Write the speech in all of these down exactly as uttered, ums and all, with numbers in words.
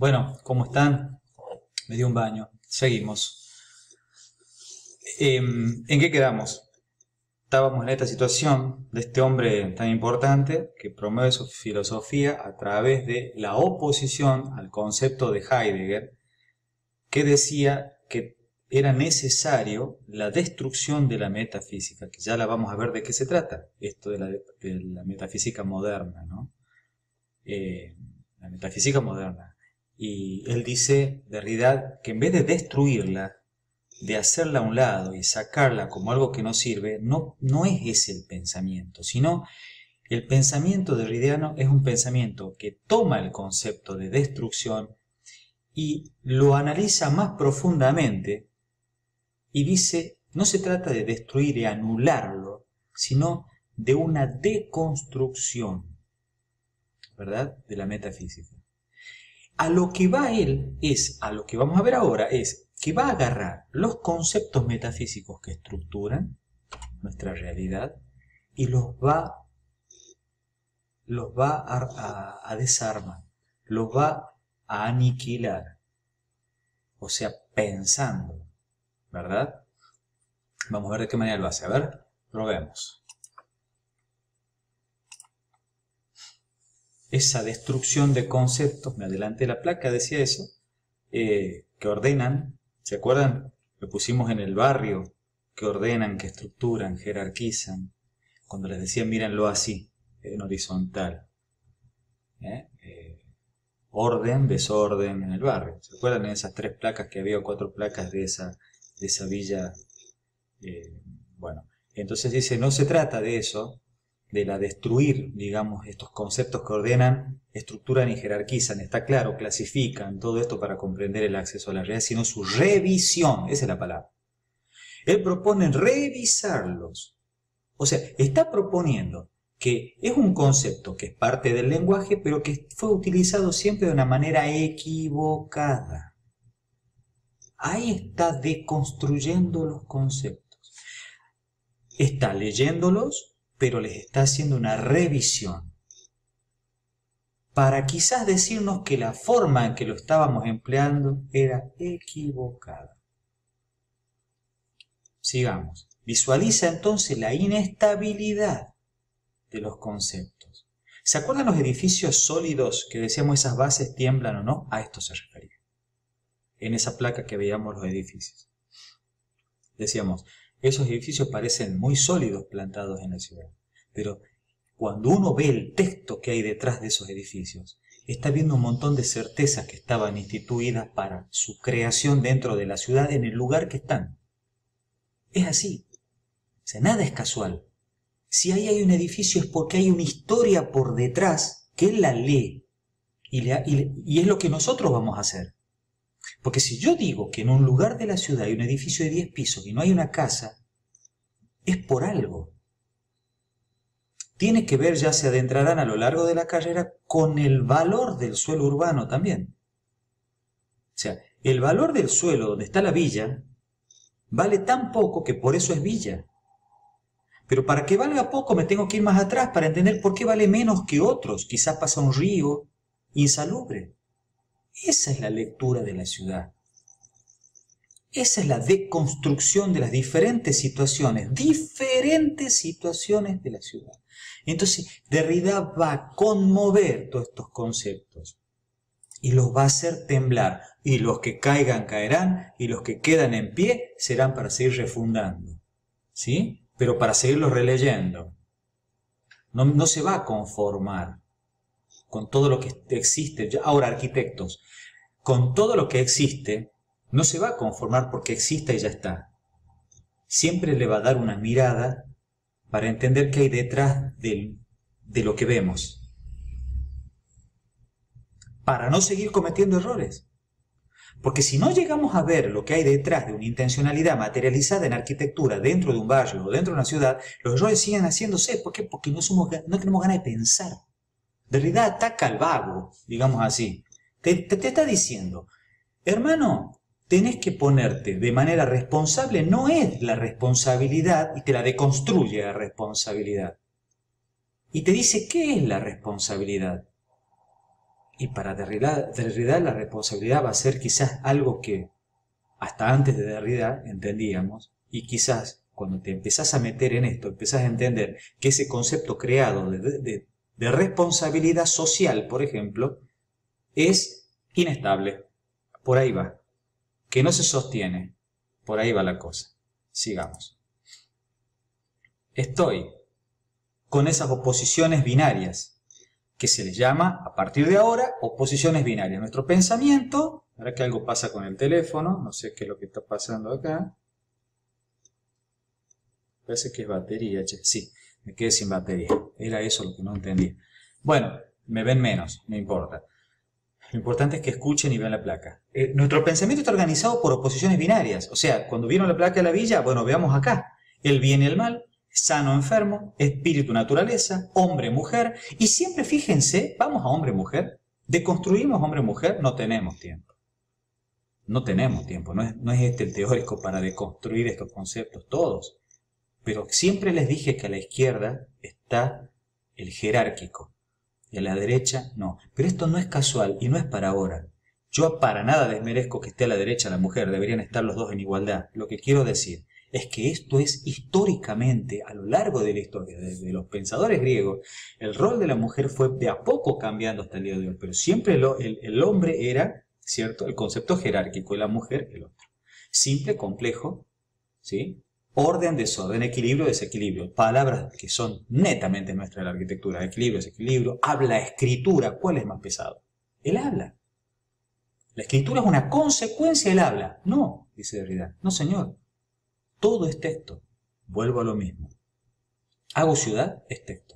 Bueno, ¿cómo están? Me dio un baño. Seguimos. Eh, ¿En qué quedamos? Estábamos en esta situación de este hombre tan importante que promueve su filosofía a través de la oposición al concepto de Heidegger, que decía que era necesario la destrucción de la metafísica, que ya la vamos a ver de qué se trata, esto de la, de la metafísica moderna, ¿no? Eh, la metafísica moderna. Y él dice, Derrida, que en vez de destruirla, de hacerla a un lado y sacarla como algo que no sirve, no, no es ese el pensamiento, sino el pensamiento derridiano es un pensamiento que toma el concepto de destrucción y lo analiza más profundamente y dice, no se trata de destruir y anularlo, sino de una deconstrucción, ¿verdad?, de la metafísica. A lo que va él es, a lo que vamos a ver ahora, es que va a agarrar los conceptos metafísicos que estructuran nuestra realidad y los va, los va a, a, a desarmar, los va a aniquilar, o sea, pensando, ¿verdad? Vamos a ver de qué manera lo hace. A ver, probemos. Esa destrucción de conceptos, me adelanté la placa, decía eso, eh, que ordenan, ¿se acuerdan? Lo pusimos en el barrio, que ordenan, que estructuran, jerarquizan. Cuando les decía, mírenlo así, en horizontal. ¿Eh? Eh, orden, desorden en el barrio. ¿Se acuerdan de esas tres placas que había, o cuatro placas de esa, de esa villa? Eh, bueno, entonces dice, no se trata de eso, de la destruir, digamos, estos conceptos que ordenan, estructuran y jerarquizan, está claro, clasifican todo esto para comprender el acceso a la realidad, sino su revisión, esa es la palabra. Él propone revisarlos, o sea, está proponiendo que es un concepto que es parte del lenguaje, pero que fue utilizado siempre de una manera equivocada. Ahí está deconstruyendo los conceptos. Está leyéndolos, pero les está haciendo una revisión para quizás decirnos que la forma en que lo estábamos empleando era equivocada. Sigamos. Visualiza entonces la inestabilidad de los conceptos. ¿Se acuerdan los edificios sólidos que decíamos esas bases tiemblan o no? A esto se refería. En esa placa que veíamos los edificios. Decíamos, esos edificios parecen muy sólidos plantados en la ciudad, pero cuando uno ve el texto que hay detrás de esos edificios, está viendo un montón de certezas que estaban instituidas para su creación dentro de la ciudad en el lugar que están. Es así. O sea, nada es casual. Si ahí hay un edificio es porque hay una historia por detrás que él la lee y, le, y, y es lo que nosotros vamos a hacer. Porque si yo digo que en un lugar de la ciudad hay un edificio de diez pisos y no hay una casa, es por algo. Tiene que ver, ya se adentrarán a lo largo de la carrera, con el valor del suelo urbano también. O sea, el valor del suelo donde está la villa vale tan poco que por eso es villa. Pero para que valga poco me tengo que ir más atrás para entender por qué vale menos que otros. Quizás pasa un río insalubre. Esa es la lectura de la ciudad. Esa es la deconstrucción de las diferentes situaciones, diferentes situaciones de la ciudad. Entonces, Derrida va a conmover todos estos conceptos y los va a hacer temblar. Y los que caigan, caerán, y los que quedan en pie serán para seguir refundando. ¿Sí? Pero para seguirlos releyendo. No, no se va a conformar con todo lo que existe. Ahora, arquitectos, con todo lo que existe, no se va a conformar porque exista y ya está. Siempre le va a dar una mirada para entender qué hay detrás de, de lo que vemos. Para no seguir cometiendo errores. Porque si no llegamos a ver lo que hay detrás de una intencionalidad materializada en arquitectura dentro de un barrio o dentro de una ciudad, los errores siguen haciéndose. ¿Por qué? Porque no, somos, no tenemos ganas de pensar. Derrida ataca al vago, digamos así. Te, te, te está diciendo, hermano, tenés que ponerte de manera responsable, no es la responsabilidad, y te la deconstruye la responsabilidad. Y te dice, ¿qué es la responsabilidad? Y para Derrida, Derrida la responsabilidad va a ser quizás algo que hasta antes de Derrida entendíamos, y quizás cuando te empezás a meter en esto, empezás a entender que ese concepto creado de, de, de responsabilidad social, por ejemplo, es inestable. Por ahí va. Que no se sostiene. Por ahí va la cosa. Sigamos. Estoy con esas oposiciones binarias, que se les llama, a partir de ahora, oposiciones binarias. Nuestro pensamiento, ahora que algo pasa con el teléfono, no sé qué es lo que está pasando acá. Parece que es batería, che. Sí, me quedé sin batería. Era eso lo que no entendía. Bueno, me ven menos, no importa. Lo importante es que escuchen y vean la placa. Eh, nuestro pensamiento está organizado por oposiciones binarias. O sea, cuando vieron la placa de la villa, bueno, veamos acá. El bien y el mal, sano, enfermo, espíritu, naturaleza, hombre, mujer. Y siempre fíjense, vamos a hombre, mujer. Deconstruimos hombre, mujer, no tenemos tiempo. No tenemos tiempo. No es, no es este el teórico para deconstruir estos conceptos todos. Pero siempre les dije que a la izquierda está el jerárquico. Y a la derecha no. Pero esto no es casual y no es para ahora. Yo para nada desmerezco que esté a la derecha la mujer, deberían estar los dos en igualdad. Lo que quiero decir es que esto es históricamente, a lo largo de la historia, desde los pensadores griegos, el rol de la mujer fue de a poco cambiando hasta el día de hoy, pero siempre el, el, el hombre era, ¿cierto?, el concepto jerárquico y la mujer el otro. Simple, complejo, ¿sí? Orden, desorden, equilibrio, desequilibrio. Palabras que son netamente nuestras de la arquitectura. Equilibrio, desequilibrio. Habla, escritura. ¿Cuál es más pesado? El habla. La escritura es una consecuencia del habla. No, dice Derrida. No, señor. Todo es texto. Vuelvo a lo mismo. Hago ciudad, es texto.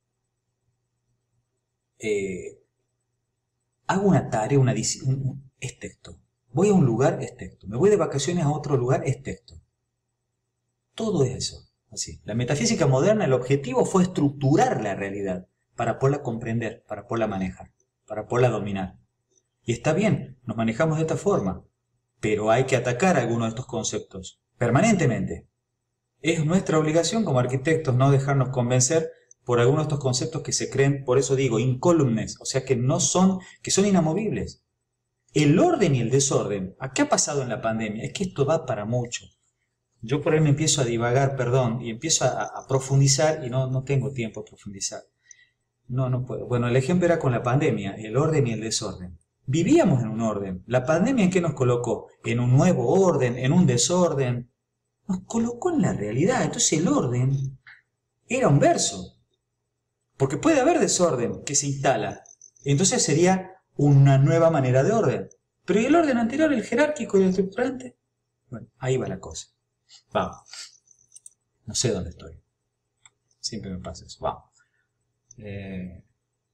Eh, hago una tarea, una disciplina, es texto. Voy a un lugar, es texto. Me voy de vacaciones a otro lugar, es texto. Todo es eso, así. La metafísica moderna, el objetivo fue estructurar la realidad para poderla comprender, para poderla manejar, para poderla dominar. Y está bien, nos manejamos de esta forma, pero hay que atacar algunos de estos conceptos permanentemente. Es nuestra obligación como arquitectos no dejarnos convencer por algunos de estos conceptos que se creen, por eso digo, incólumes, o sea que no son, que son inamovibles. El orden y el desorden, ¿a qué ha pasado en la pandemia? Es que esto va para mucho. Yo por ahí me empiezo a divagar, perdón, y empiezo a, a profundizar y no, no tengo tiempo de profundizar. No, no puedo. Bueno, el ejemplo era con la pandemia, el orden y el desorden. Vivíamos en un orden. ¿La pandemia en qué nos colocó? En un nuevo orden, en un desorden. Nos colocó en la realidad. Entonces el orden era un verso. Porque puede haber desorden que se instala. Entonces sería una nueva manera de orden. Pero ¿y el orden anterior, el jerárquico y el estructurante? Bueno, ahí va la cosa. Vamos. No sé dónde estoy. Siempre me pasa eso. Vamos. Eh...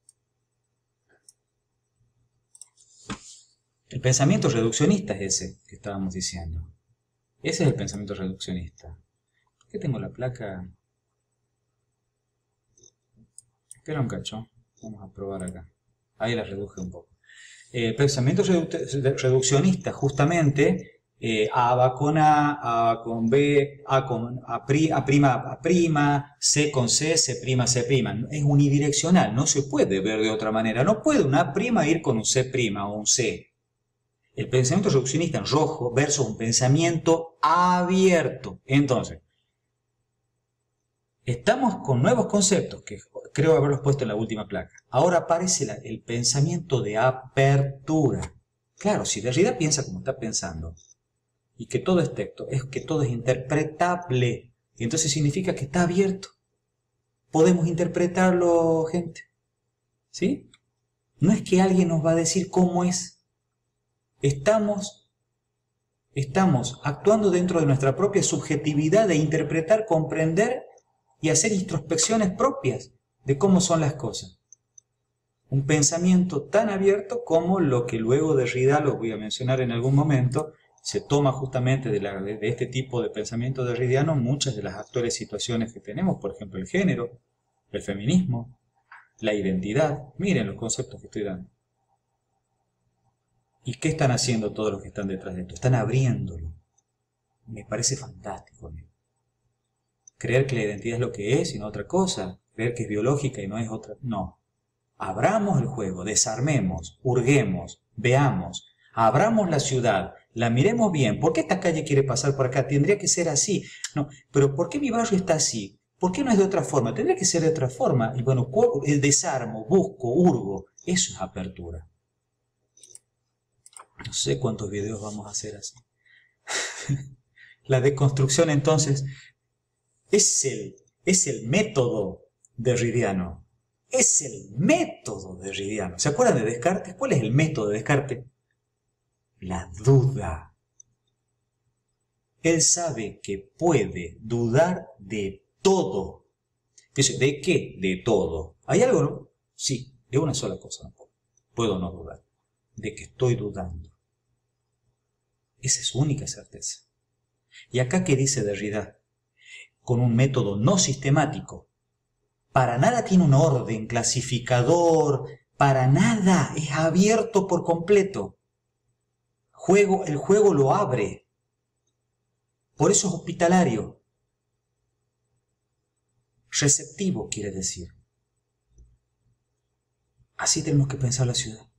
El pensamiento reduccionista es ese que estábamos diciendo. Ese es el pensamiento reduccionista. ¿Por qué tengo la placa? Espera un cacho. Vamos a probar acá. Ahí la reduje un poco. El pensamiento redu reduccionista, justamente... Eh, A va con A, A con B, A con A, pri, A prima, A prima, C con C, C prima, C prima. Es unidireccional, no se puede ver de otra manera. No puede una A prima ir con un C prima o un C. El pensamiento reduccionista en rojo versus un pensamiento abierto. Entonces, estamos con nuevos conceptos que creo haberlos puesto en la última placa. Ahora aparece la, el pensamiento de apertura. Claro, si Derrida piensa como está pensando, y que todo es texto, es que todo es interpretable. Y entonces significa que está abierto. Podemos interpretarlo, gente. ¿Sí? No es que alguien nos va a decir cómo es. Estamos, estamos actuando dentro de nuestra propia subjetividad de interpretar, comprender y hacer introspecciones propias de cómo son las cosas. Un pensamiento tan abierto como lo que luego Derrida, lo voy a mencionar en algún momento, se toma justamente de, la, de este tipo de pensamiento derridiano muchas de las actuales situaciones que tenemos, por ejemplo el género, el feminismo, la identidad. Miren los conceptos que estoy dando. ¿Y qué están haciendo todos los que están detrás de esto? Están abriéndolo. Me parece fantástico. Creer que la identidad es lo que es y no otra cosa. Creer que es biológica y no es otra. No. Abramos el juego, desarmemos, hurguemos, veamos, abramos la ciudad, la miremos bien. ¿Por qué esta calle quiere pasar por acá? Tendría que ser así. No, pero ¿por qué mi barrio está así? ¿Por qué no es de otra forma? Tendría que ser de otra forma. Y bueno, el desarmo, busco, hurgo, eso es apertura. No sé cuántos videos vamos a hacer así. La deconstrucción, entonces, es el, es el método derridiano. Es el método derridiano. ¿Se acuerdan de Descartes? ¿Cuál es el método de Descartes? La duda. Él sabe que puede dudar de todo. Dice, ¿de qué? De todo. ¿Hay algo, no? Sí, de una sola cosa no puedo. Puedo no dudar. De que estoy dudando. Esa es su única certeza. Y acá, ¿qué dice Derrida? Con un método no sistemático. Para nada tiene un orden clasificador, para nada, es abierto por completo. Juego, el juego lo abre. Por eso es hospitalario. Receptivo quiere decir. Así tenemos que pensar la ciudad.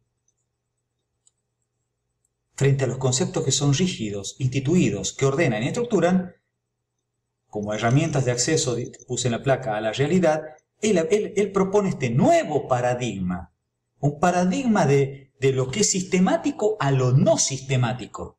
Frente a los conceptos que son rígidos, instituidos, que ordenan y estructuran, como herramientas de acceso, puse en la placa, a la realidad, él, él, él propone este nuevo paradigma. Un paradigma de, de lo que es sistemático a lo no sistemático.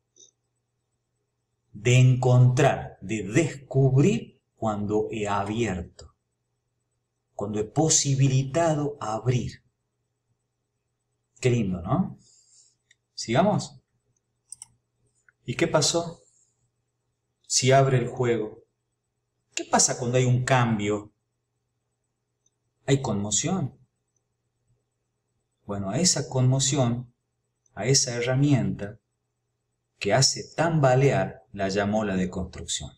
De encontrar, de descubrir cuando he abierto. Cuando he posibilitado abrir. Qué lindo, ¿no? ¿Sigamos? ¿Y qué pasó? Si abre el juego. ¿Qué pasa cuando hay un cambio? Hay conmoción. Bueno, a esa conmoción, a esa herramienta que hace tambalear, la llamó la deconstrucción.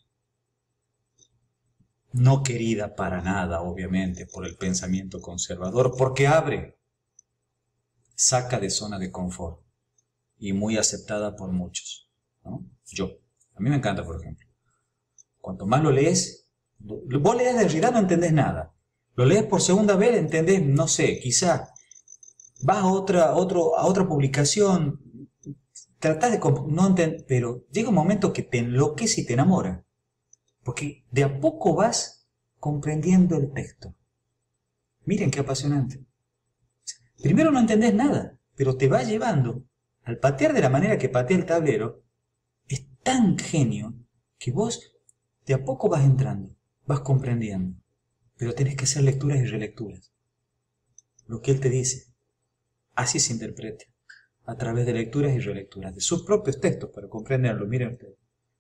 No querida para nada, obviamente, por el pensamiento conservador, porque abre, saca de zona de confort y muy aceptada por muchos, ¿no? Yo, a mí me encanta, por ejemplo. Cuanto más lo lees, vos lees Derrida, no entendés nada. Lo lees por segunda vez, entendés, no sé, quizá vas a otra, otro, a otra publicación, tratás de... no entender, pero llega un momento que te enloquece y te enamora. Porque de a poco vas comprendiendo el texto. Miren qué apasionante. Primero no entendés nada, pero te va llevando. Al patear de la manera que patea el tablero, es tan genio que vos de a poco vas entrando, vas comprendiendo. Pero tenés que hacer lecturas y relecturas. Lo que él te dice, así se interpreta. A través de lecturas y relecturas, de sus propios textos, para comprenderlo. Miren ustedes.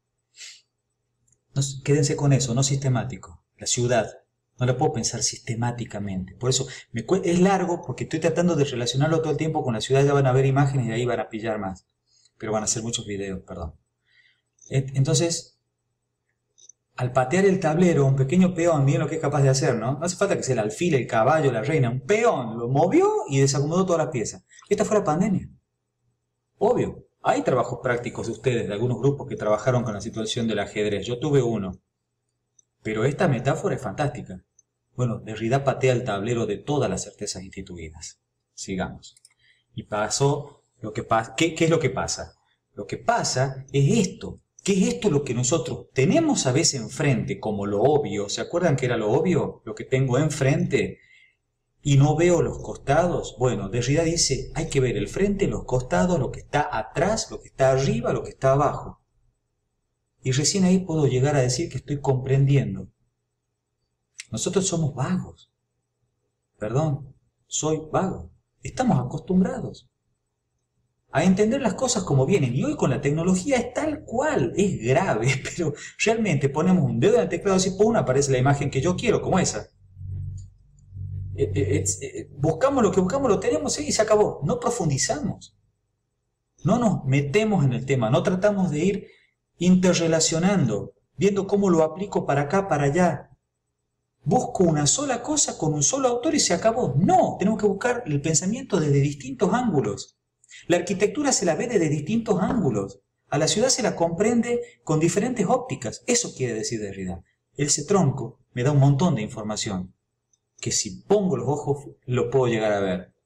No, quédense con eso, no sistemático. La ciudad, no la puedo pensar sistemáticamente. Por eso me es largo, porque estoy tratando de relacionarlo todo el tiempo con la ciudad. Ya van a ver imágenes y ahí van a pillar más. Pero van a ser muchos videos, perdón. Entonces, al patear el tablero, un pequeño peón, miren lo que es capaz de hacer, ¿no? No hace falta que sea el alfil, el caballo, la reina. Un peón lo movió y desacomodó todas las piezas. Esta fue la pandemia. Obvio. Hay trabajos prácticos de ustedes, de algunos grupos que trabajaron con la situación del ajedrez. Yo tuve uno. Pero esta metáfora es fantástica. Bueno, Derrida patea el tablero de todas las certezas instituidas. Sigamos. Y pasó lo que pasa. ¿Qué, ¿Qué es lo que pasa? Lo que pasa es esto. ¿Qué es esto lo que nosotros tenemos a veces enfrente como lo obvio? ¿Se acuerdan que era lo obvio? Lo que tengo enfrente y no veo los costados. Bueno, Derrida dice, hay que ver el frente, los costados, lo que está atrás, lo que está arriba, lo que está abajo. Y recién ahí puedo llegar a decir que estoy comprendiendo. Nosotros somos vagos. Perdón, soy vago. Estamos acostumbrados a entender las cosas como vienen. Y hoy con la tecnología es tal cual, es grave, pero realmente ponemos un dedo en el teclado y ¡pum! Aparece la imagen que yo quiero, como esa. Eh, eh, eh, buscamos lo que buscamos, lo tenemos y se acabó. No profundizamos. No nos metemos en el tema, no tratamos de ir interrelacionando, viendo cómo lo aplico para acá, para allá. Busco una sola cosa con un solo autor y se acabó. No, tenemos que buscar el pensamiento desde distintos ángulos. La arquitectura se la ve desde distintos ángulos. A la ciudad se la comprende con diferentes ópticas. Eso quiere decir Derrida. Ese tronco me da un montón de información. que si pongo los ojos lo puedo llegar a ver.